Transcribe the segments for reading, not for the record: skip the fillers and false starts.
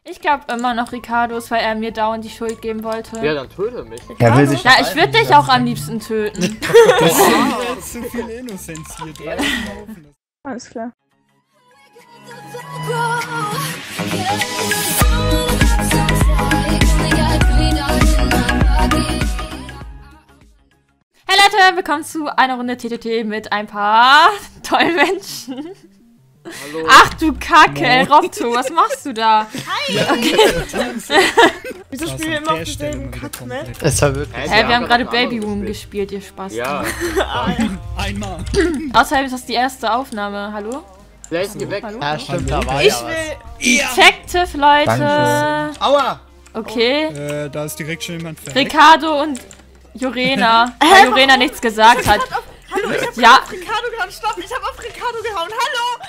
Ich glaube immer noch Ricardos, weil er mir dauernd die Schuld geben wollte. Ja, dann töte mich. Er will sich Ja, ich würde dich auch am liebsten töten. Das ist jetzt zu viel Innozenz hier dran. Alles klar. Hey Leute, willkommen zu einer Runde TTT mit ein paar tollen Menschen. Hallo. Ach du Kacke, ey, Robto, was machst du da? Hi! Okay. Wieso spielen wir immer auf derselben Kack-Map? Es war wirklich. Hey, wir haben gerade Baby Room gespielt, ihr Spaß. Ja. Einmal. Außerdem ist das die erste Aufnahme, hallo? Vielleicht geh weg. Hallo? Ja, stimmt, da war Ich ja will... Detective, Leute. Dankeschön. Aua! Okay. Da ist direkt schon jemand fertig. Ricardo und Jorena, weil Jorena nichts gesagt hat. Hallo, ich hab Ja. auf Ricardo gehauen. Stopp, ich hab auf Ricardo gehauen. Hallo!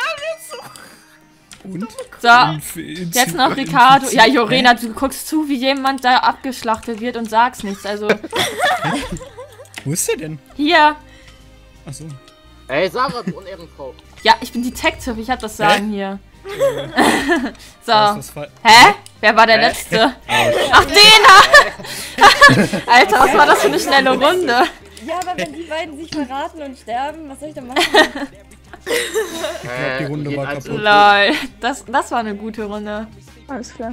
Hör mir zu! So, jetzt noch Ricardo. Ja, Jorena, du guckst zu, wie jemand da abgeschlachtet wird und sagst nichts. Also, Wo ist der denn? hier. Achso. Ey, Sarah, du Unehrenfrau. Ja, ich bin Detective, ich hab das Sagen hier. So. Hä? Hä? Wer war der Letzte? Ach, Dena! Alter, was war das für eine schnelle Runde? Ja, aber wenn die beiden sich verraten und sterben, was soll ich denn machen? Die Runde war kaputt. Lol, das war eine gute Runde. Alles klar.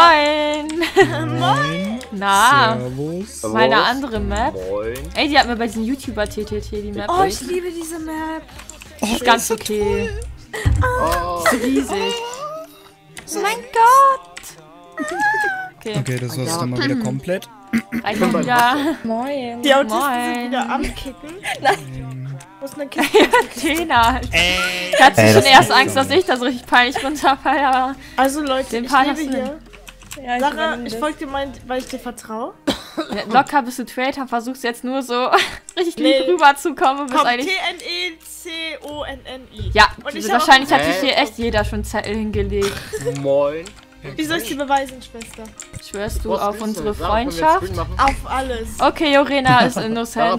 Moin! Moin. Na, Servus. meine andere Map. Moin. Ey, die hat mir bei diesem YouTuber TTT die Map. Oh, ich liebe diese Map. Die ist ganz okay. Oh. Die ist riesig. Oh mein Gott! Okay, Okay, das war's dann mal wieder komplett. reicht mal wieder. Moin. Die Autisten Moin. sind wieder am Kicken. Wo ist eine Kiste? Tena. Ich hatte Ey, schon das erst ist Angst, dass ich da so richtig peinlich runterfalle, aber Also Leute, Den ich Part lebe hast du hier. Ja, Sarah, übernehme ich das. folge dir, weil ich dir vertraue. locker bist du Traitor, versuchst jetzt nur so richtig Nee. lieb rüberzukommen und bist Komm, eigentlich... T-N-E-C-O-N-N-I. Ja, Und ich wahrscheinlich hab hat auch- sich hier echt jeder schon Zettel hingelegt. Moin. Wie soll ich dir beweisen, Schwester? Schwörst du Was auf ist unsere denn? Sarah, können wir jetzt Freundschaft? Screen machen? Auf alles. Okay, Jorena ist innocent.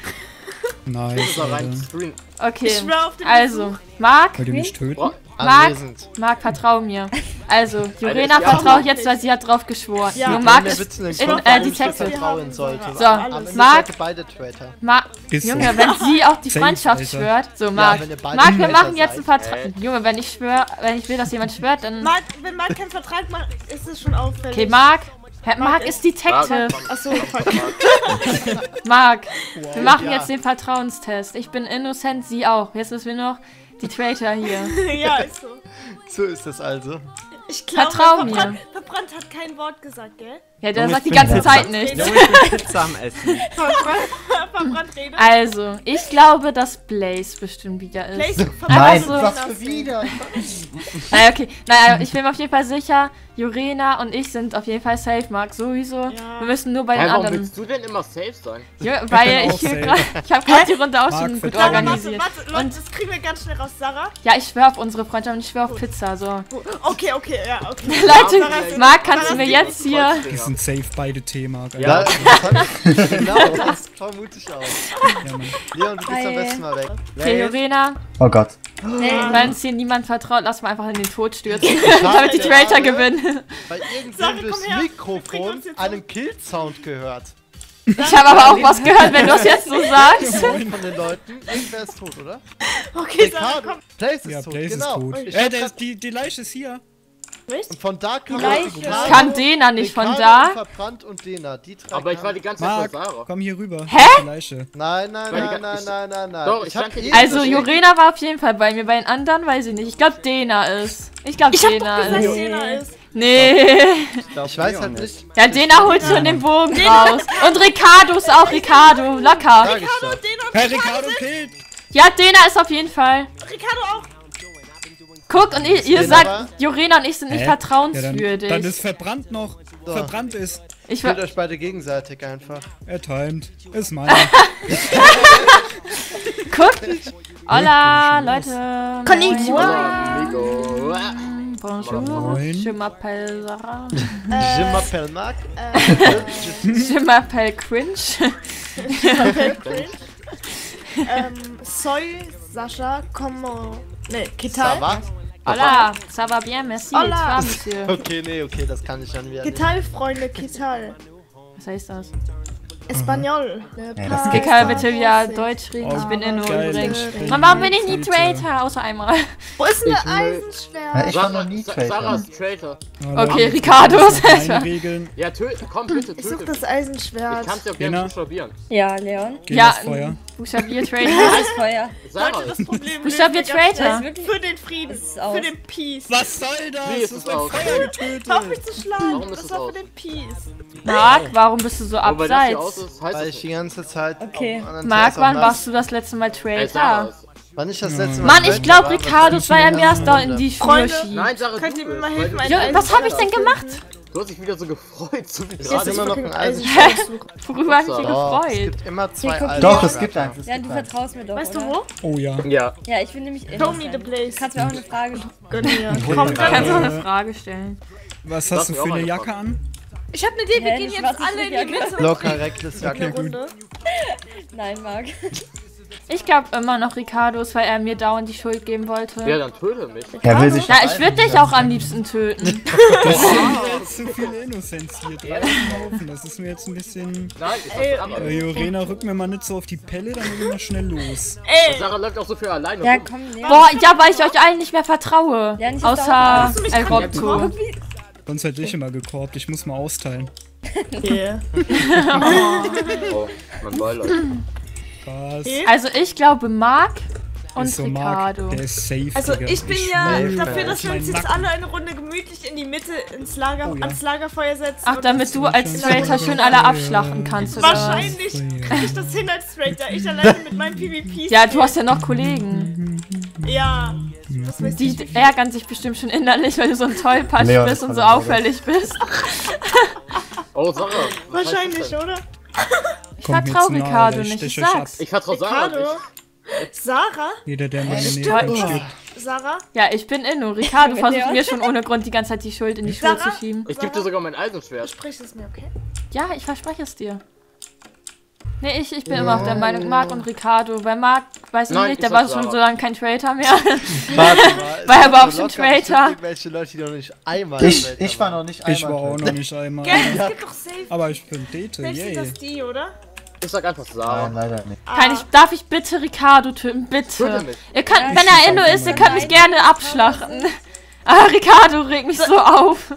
Nice, Da rein, Alter. Screen. Okay, Ich schwör auf den also, Marc, Wollt ihr mich töten? Oh, Anwesend. Marc, vertrau mir. Also, Jorena Alter, ja. vertraut jetzt, weil sie hat drauf geschworen. Ja. Nur Marc Mir ist wird's einen in, Grund, warum ich dir Detective. vertrauen sollte. So, Am Ende Marc, seid ihr beide Traitor. Ist so. Junge, wenn sie auch die Safe, Freundschaft Alter. schwört. So, Marc, wenn ihr beide Marc, wir Traitor machen jetzt ein seid. Vertrag. Junge, wenn ich will, dass jemand schwört, dann... Wenn Marc keinen Vertrag macht, ist es schon auffällig. Okay, Marc. Marc ist Detective. Achso, fuck. Marc, wir machen Ja. jetzt den Vertrauenstest. Ich bin innocent, sie auch. Jetzt müssen wir noch die Traitor hier. Ja, ist so. So ist es also. Ich glaube, Vertrau mir. Verbrannt hat kein Wort gesagt, gell? Ja, der Junge, sagt die ich ganze bin Zeit nichts. Junge, ich bin Pizza am Essen. Verbrannt redet. Also, ich glaube, dass Blaze bestimmt wieder ist. Blaze, Nein, so- was für wieder? Naja, okay. Naja, ich bin mir auf jeden Fall sicher, Jorena und ich sind auf jeden Fall safe, Marc, sowieso. Ja. Wir müssen nur bei den Hä, warum anderen. willst du denn immer safe sein? Ja, weil bin ich auch hier safe. gerade. Ich habe gerade die Runde auch Marc, schon gut vertrau Sarah, mir. organisiert. warte, Leute, Und das kriegen wir ganz schnell raus, Sarah. ja, ich schwöre auf unsere Freundschaft und ich schwöre auf Pizza. So. Okay, ja, okay. Leute, Sarah, Marc, kannst du Sarah, mir jetzt hier. Die sind safe beide Thema. Ja, das hab ich, genau, das vermute ich auch. Ja, Mann. Leon, du gehst am Hi. besten mal weg. Okay, Jorena, Oh Gott. wenn uns hier niemand vertraut, lass mal einfach in den Tod stürzen, damit die Traitor gewinnen. Weil Sarah, irgendwem komm durchs her. Bring Mikrofon uns jetzt einen Kill-Sound gehört. Ich habe aber auch was gehört, wenn du es jetzt so sagst. Von den Leuten. Irgendwer ist tot, oder? Okay, Sarah, Ricardo. komm. Place Ja, ist tot, Blaze genau. ist tot. Ich hab Der grad- ist, die Leiche ist hier. und von da kam Leiche. Ricardo, Kann Dena nicht von Ricardo da? verbrannt und Dena. Die drei Aber ich war die ganze Zeit Marc, bei Sarah. komm hier rüber. Hä? Die Leiche. Nein, nein, Weil die nein, ga- nein, ich- nein, nein, nein. Doch, ich hab stand eben hier- Also geschickt. Jorena war auf jeden Fall bei mir, bei den anderen weiß ich nicht. Ich glaube Dena ist. Ich glaube Ich hab doch Dena gesagt, ist. Dena ist. Nee. Ich weiß halt nicht. Ja, Dena holt schon den Bogen raus. Und Ricardo ist auch Ricardo. Locker. Sag ich doch. Dena und Hey, Ricardo killt! Ja, Dena ist auf jeden Fall. Ricardo auch. Guck, und ihr Dena sagt, war- Jorena und ich sind nicht Ja, dann vertrauenswürdig. ist verbrannt noch. So. Verbrannt ist. Ich Killt war. euch beide gegenseitig einfach. Er timet. Ist meiner. Guck. Hola, Leute. Konnichiwa. Amigo. Bonjour. Moin. Je m'appelle Sarah. Je m'appelle Marc. Je m'appelle Cringe. Soy Sascha, como... Ne, ¿qué tal? Ça va? Hola, ça va bien, merci. Hola. Monsieur. Okay, nee, okay, das kann ich dann wieder nicht. Getal, Freunde, Getal. Was heißt das? Espanol. das Ich gibt's kann da bitte wieder Deutsch reden. Ich bin Inno Geil, übrigens. ich Man, warum bin ich nie Traitor? Außer einmal. Wo ist denn Ich der Ja, will- Eisenschwert? ich war noch nie Sarah Traitor. ist Traitor. Okay, Ricardo. Keine Regeln. Ja, komm bitte, Ich such töte. das Ich Eisenschwert. kann's ja auch Lena? gerne buchstabieren. Ja, Leon. Geh Ja, ins Feuer. Buchstabier Traitor. Das ist Feuer. Sarah Leute, das ist. Problem Buchstabier lösen wir ganz Traitor. schnell. Für den Frieden. Es ist aus. Für den Peace. Was soll das? Wie Du ist hast es mein aus? Feuer getötet. Hör auf mich zu schlagen. Warum ist Das es war aus? für den Peace. Marc, warum bist du so Aber wenn das hier abseits? aus ist, heißt Weil es ich die ganze Zeit Okay. auf anderen Marc, TS wann auf warst du das letzte Mal Ey, Sarah Traitor? ist. Wann ich das letzte Mal Mann, ich Traitor glaube war, Ricardo, was weil er mir das da in Runde. die Schuhe Freunde. schiebt. Nein, Sarah, Könnt du ihr mir bist, mal weil helfen? du- Ein Jo, was habe ich denn Eisenschwert gemacht? Du hast dich wieder so gefreut, so wie Jetzt gerade. ist immer noch ein Fucking Eisenschwert. suchen. Worüber habe ich mich Doch, Doch, es gefreut? gibt immer zwei Hier, guck, alte Doch, es Schwerter. gibt eins. Es Ja, gibt du eins. vertraust mir doch, Weißt du oder? wo? Oh ja. Ja. Ja, ich will nämlich Show me the innocent. place. Kannst du mir auch eine Frage Gönn mir. Komm, Kannst du noch eine Frage stellen? Was Lass hast du mir für auch eine eine Jacke Frage. an? Ich hab eine Idee, wir Hä, gehen das jetzt war alle in die nicht Mitte. Locker Reckless Eine Jacke. Runde. Nein, Marc. Ich glaube immer noch Ricardos, weil er mir dauernd die Schuld geben wollte. Ja, dann töte mich. Er will sich Ja, ich würde dich auch am liebsten töten. Das ist jetzt zu viel Innocenz hier drauf. Das ist mir jetzt ein bisschen... Nein, ich Ey, hab's aber. Jorena, rück mir mal nicht so auf die Pelle, dann gehen wir schnell los. Ey, Sarah läuft auch so viel alleine Ja, rum. komm, Leon. Boah, ja, weil ich euch allen nicht mehr vertraue. Ja, nicht, dass du Außer hast du mich El gerade Robto. gekorbt? Sonst hätte ich immer gekorbt. Ich muss mal austeilen. yeah. Oh, mein Beileid. Was? Also ich glaube Marc und Ist so Marc, Ricardo. der ist safe, Also Digga. ich bin ja schwöre dafür, dass auf wir uns meinen jetzt Nacken. alle eine Runde gemütlich in die Mitte ins Lager, Oh ja. ans Lagerfeuer setzen. Ach, und damit du als Traitor schön alle abschlachten kannst, oder was? Wahrscheinlich krieg ich das hin als Traitor. Ich alleine mit meinem PvP. Ja, du hast ja noch Kollegen. Ja. Das weiß ich. Die ärgern sich bestimmt schon innerlich, weil du so ein Tollpatsch Leon bist ist und so voll auffällig bist. Oh, Sarah. was heißt Wahrscheinlich, das denn? oder? Ich Kommt mir vertraue zu nahe, Ricardo der nicht, ich sticht euch ab. sag's. Ich vertraue Sarah Ricardo? nicht. Sarah? Jeder, der meine Nähe Toll. anstirbt. Sarah? Ja, ich bin Inno. Ricardo versucht Leon. mir schon ohne Grund die ganze Zeit die Schuld in die Schuhe zu Sarah? schieben. Ich gebe dir sogar mein Eisenschwert. Sprich es mir, okay? Ja, ich verspreche es dir. Nee, ich bin immer auf der Meinung Marc und Ricardo. Weil Marc, weiß ich Nein, nicht, ich der war sag schon Sarah. so lange kein Traitor mehr. Warte mal. War er es überhaupt gibt schon locker bestimmt Traitor? irgendwelche Leute, die noch nicht einmal Ich Traitor war noch nicht einmal. Ich war auch noch nicht einmal. Gell, es gibt doch safe. Aber ich bin Dete, Safe sind yay. das die, oder? Ich sag einfach Nein, Sarah. leider nicht. Darf ich bitte Ricardo töten? Bitte. Töte mich. Ihr könnt, wenn er Inno ist, ihr könnt mich gerne abschlachten. Aber Ricardo regt mich so auf.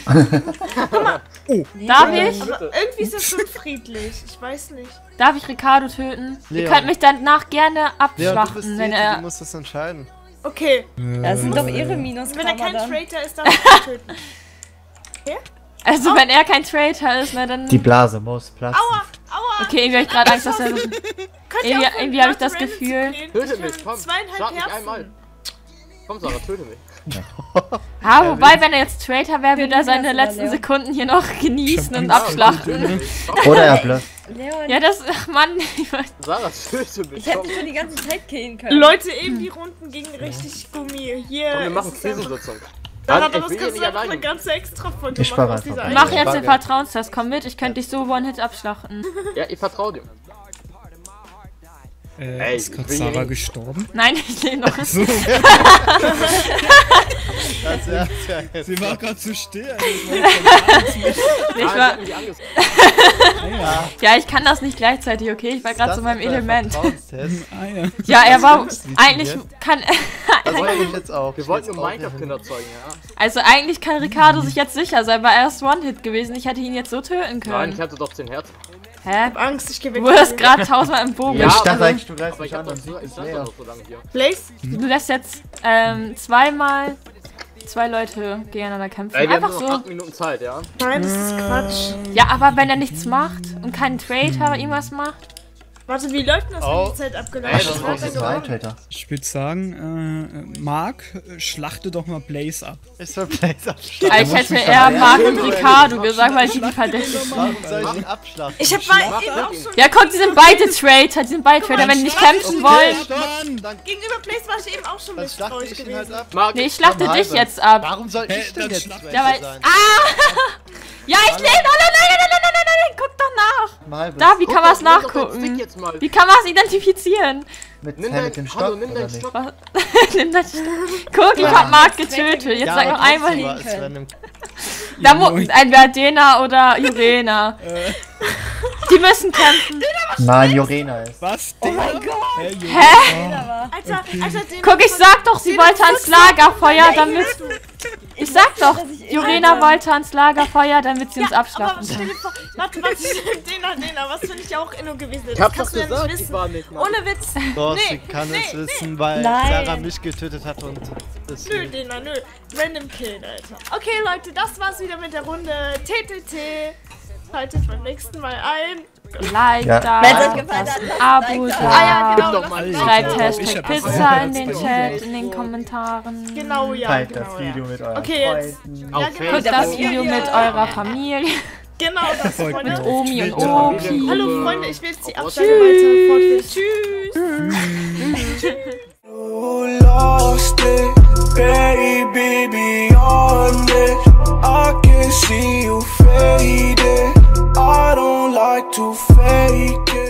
Darf ich? Aber irgendwie ist das schon friedlich. Ich weiß nicht. Darf ich Ricardo töten? Ihr Leon. könst mich danach gerne Leon, du bist abschlachten, wenn Dete, du er... musst das entscheiden. Okay, Das sind doch ihre wenn er Minuskarma kein dann. Traitor ist, darf ich ihn töten. Also wenn er kein Traitor ist, na dann... Die Blase muss platzen. Aua! Okay, irgendwie hab ich gerade Angst, dass er... Könnt ihr Irgendwie- aufhören, irgendwie hab ich das Leute Gefühl- random zu killen? Töte Ich mich, hab komm. 2,5 Schlag mich Herzen. einmal. Komm, Sarah, töte mich. Ja, wobei, wenn er jetzt Traitor wäre, würde er Töten seine lassen, oder, letzten Leon? Sekunden hier noch genießen und Angst. abschlachten. Oder er blufft. Leon, Ja, das... Ach Mann, ich weiß... Sarah, töte mich. ich hätte Komm, dich schon die ganze Zeit killen können. Leute, eben die Runden gingen richtig Gummi. Hier komm wir ist machen es einfach- Krisensitzung. Da Mann, hat er ich das will hier Ganze nicht einfach eine alleine. ganze extra Folge Ich machen spare aus einfach dieser bei. einen. Mach jetzt Bagger. den Vertrauenstest, komm mit, ich könnte dich so One-Hit abschlachten. Ja, ich vertraue dir. Ey, Ist gerade ich will hier Sarah nicht. gestorben? Nein, ich lebe noch. So, Das ist sie war gerade zu still. Ich Ah, war, ich hab mich angesagt. ja, ich kann das nicht gleichzeitig, okay? Ich war gerade zu meinem Element. Vertrauenstest. Ah ja. Ja, er war... Das Eigentlich kann... Das wollte ich jetzt auch. Wir wollten nur Minecraft-Kinder zeugen, ja? Also eigentlich kann Ricardo sich jetzt sicher sein, weil er ist One-Hit gewesen. Ich hätte ihn jetzt so töten Nein, können. ich hatte doch 10 Herzen. Hä? Angst, ich geh weg. Du wurdest gerade 1000-mal im Bogen. Ja, Ich dachte also- eigentlich, du greifst Aber mich ich hab an doch und so, ich siehst stand leer. doch noch so lange hier. Blaze? Du lässt jetzt zweimal 2 Leute gegeneinander kämpfen. Ey, wir haben Einfach nur noch so. 8 Minuten Zeit, ja? Nein, das ist Quatsch. Ja, aber wenn er nichts macht und keinen Traitor irgendwas macht. Warte, wie läuft denn das, wenn die Zeit abgelaufen Ey, ist? das Was war hat er Das war ein gewonnen? Traitor. Ich würde sagen, Marc, schlachte doch mal Blaze ab. Ich soll Blaze Ja, abschlagen. ich hätte eher Marc und Ricardo gesagt, weil die verdächtig sind. Warum soll ich ihn abschlagen? Ich hab mal eben auch schon Ja, komm, die sind beide Traitor. Die sind beide Traitor. Wenn die nicht kämpfen wollen. Mann! Dann, gegenüber Blaze war ich eben auch schon dann schlachte misstrauisch ich ihn halt gewesen. ab. Marc, Nee, ich schlachte dich jetzt ab. Warum soll Hä, ich denn dann jetzt schlacht- Traitor Ja, weil. sein? Ja, ich lebe. Oh nein, nein, nein, nein, nein, nein, guck doch nach. Mal Da, wie kann man es nimm doch deinen Stick nachgucken? jetzt mal. Wie kann man es identifizieren? mit, Nimm mit dem deinen, Stock hallo, nimm oder deinen nicht? Stock. Was? Nimm das. Guck, ich hab Marc getötet. Jetzt Ja, sag noch aber einmal trotzdem hin. war- es war eine- Da muss entweder Dena oder Jurena. Die müssen kämpfen. Nein, Jorena ist. Was? Oh mein Gott. Hä? Alter, den Guck, ich sag doch, sie wollte ans Lagerfeuer, damit... Ich sag doch, Jurena wollte ans Lagerfeuer, damit sie uns aber abschlachten stell kann. dir vor, warte, Dena, was finde ich auch Inno gewesen ist. Ich hab doch kannst du ja gesagt, nicht ich wissen. war nicht, Mann. Ohne Witz. Doch, Nee, sie kann nee, es wissen, weil Nein. Sarah mich getötet hat und Nö, deswegen. Dena, nö. Random Killen, Alter. Okay, Leute, das war's wieder mit der Runde TTT. Schaltet beim nächsten Mal ein. Like Ja. da, Wenn es euch gefallen lasst hat, ein lasst Abo ein Like da. Ah ja, genau. doch mal lasst ein ein Schreibt Like da. Ich Hashtag hab Pizza in das den bei Chat, dir. in den Kommentaren. Genau, ja. Teilt genau, das ja. Video mit euren Okay, jetzt. Freunden. Auf Ja, genau. Guckt das Video mit eurer Familie. Genau, das, Folgt Freunde. mir. Omi und Twitter. Opi. Hallo, Freunde, ich will jetzt die Auf Absage weiter fortführen. Tschüss. You lost it, baby, beyond it. I can see you faded. I don't like to fake it.